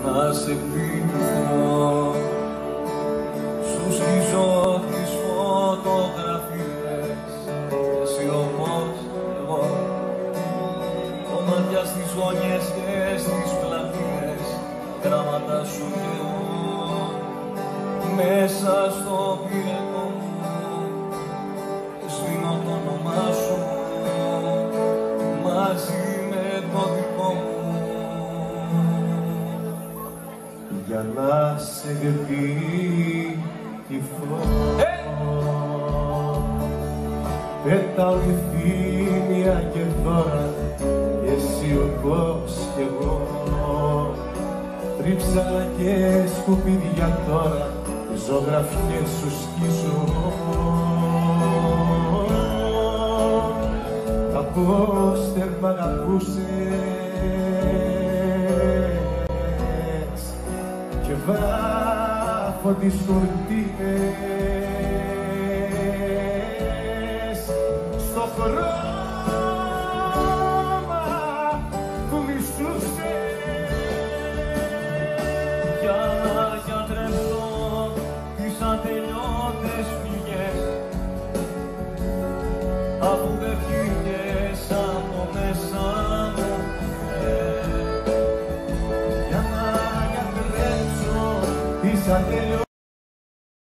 να σε πίνω. Σου σκίζω τις φωτογραφίες, εσύ όμως εγώ, κομμάτια στις γωνιές και στις πλατείες, γράμματα σου λέω μέσα στο πυρετό μου, σβήνω το όνομά σου μαζί με το δικό μου, για να σε διεκδικηθώ. Πέταω ηθήνια και δώρα, εσύ όπως κι εγώ, τρίψαλα και σκουπίδια τώρα, ζωγραφιές σου σκίζω. Τα πόστερ μ' αγαπούσες και βάφω τις κουρτίνες στο χρώμα που μισούσες, για να γιατρέψω τις ατελειώτες φυγές, αφού δεν βγήκες από μέσα μου, για να γιατρέψω τις ατελειώτες